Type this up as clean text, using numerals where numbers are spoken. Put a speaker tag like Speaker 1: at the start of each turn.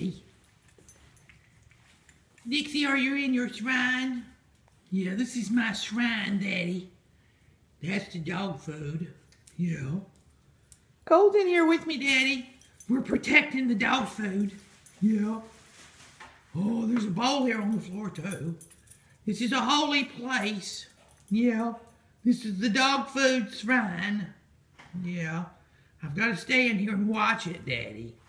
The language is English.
Speaker 1: Daddy. Dixie, are you in your shrine? Yeah, this is my shrine, Daddy. That's the dog food. Yeah. Cole's in here with me, Daddy. We're protecting the dog food. Yeah. Oh, there's a bowl here on the floor, too. This is a holy place. Yeah. This is the dog food shrine. Yeah. I've got to stay in here and watch it, Daddy.